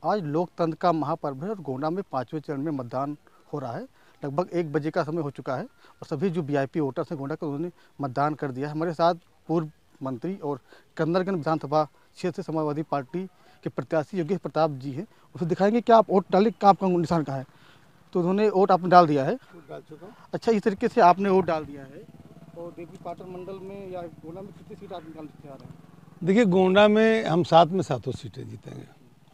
आज लोकतंत्र का महापर्व है और गोंडा में 5वें चरण में मतदान हो रहा है। लगभग 1 बजे का समय हो चुका है और सभी जो वीआईपी वोटर्स हैं गोंडा के, उन्होंने मतदान कर दिया है। हमारे साथ पूर्व मंत्री और कंदरगंज विधानसभा क्षेत्र से समाजवादी पार्टी के प्रत्याशी योगेश प्रताप जी हैं। उसे दिखाएंगे क्या आप वोट डाले, क्या आपका निशान कहाँ है। तो उन्होंने वोट आपने डाल दिया है? डाल चुका हूँ। अच्छा, इस तरीके से आपने वोट डाल दिया है। और देवी पाटन मंडल में या गोंडा में कितनी सीट आप निकाल के आ रहे हैं? देखिए, गोंडा में हम 7 में 7 सीटें जीतेंगे।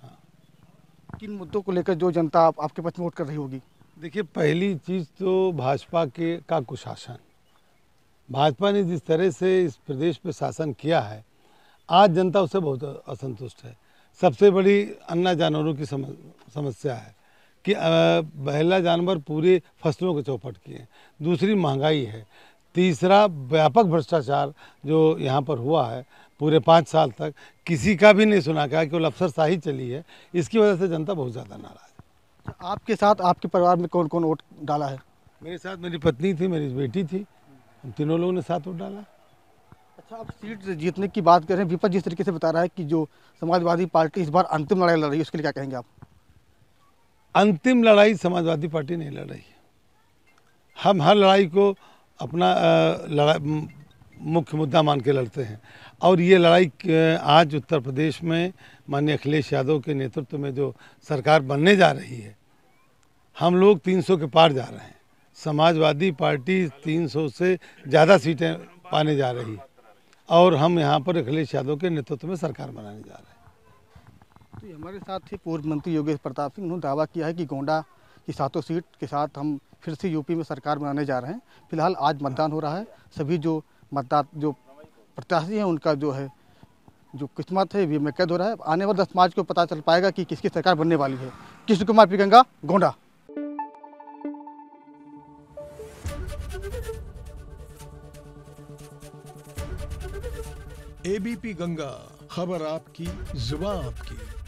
किन मुद्दों को लेकर जो जनता आपके पक्ष में वोट कर रही होगी? देखिए, पहली चीज़ तो भाजपा का कुशासन। भाजपा ने जिस तरह से इस प्रदेश पे शासन किया है, आज जनता उससे बहुत असंतुष्ट है। सबसे बड़ी अन्ना जानवरों की समस्या है कि पहला जानवर पूरे फसलों को चौपट किए। दूसरी महंगाई है। तीसरा व्यापक भ्रष्टाचार जो यहाँ पर हुआ है पूरे 5 साल तक किसी का भी नहीं सुना का, केवल अफसरशाही चली है। इसकी वजह से जनता बहुत ज़्यादा नाराज़ है। आपके साथ आपके परिवार में कौन कौन वोट डाला है? मेरे साथ मेरी पत्नी थी, मेरी बेटी थी, हम तीनों लोगों ने साथ वोट डाला। अच्छा, आप सीट जीतने की बात कर रहे हैं। विपक्ष जिस तरीके से बता रहा है कि जो समाजवादी पार्टी इस बार अंतिम लड़ाई लड़ रही है, उसके लिए क्या कहेंगे आप? अंतिम लड़ाई समाजवादी पार्टी नहीं लड़ रही है। हम हर लड़ाई को अपना मुख्य मुद्दा मान के लड़ते हैं और ये लड़ाई आज उत्तर प्रदेश में माननीय अखिलेश यादव के नेतृत्व में जो सरकार बनने जा रही है, हम लोग 300 के पार जा रहे हैं। समाजवादी पार्टी 300 से ज़्यादा सीटें पाने जा रही है और हम यहाँ पर अखिलेश यादव के नेतृत्व में सरकार बनाने जा रहे हैं। तो ये हमारे साथ थे पूर्व मंत्री योगेश प्रताप सिंह। उन्होंने दावा किया है कि गोंडा की 7 सीट के साथ हम फिर से यूपी में सरकार बनाने जा रहे हैं। फिलहाल आज मतदान हो रहा है। सभी जो जो प्रत्याशी हैं उनका जो किस्मत है वो में कैद हो रहा है। आने वाले 10 मार्च को पता चल पाएगा कि किसकी सरकार बनने वाली है। कृष्ण कुमार पी गंगा, गोंडा। एबीपी गंगा, खबर आपकी, जुबान आपकी।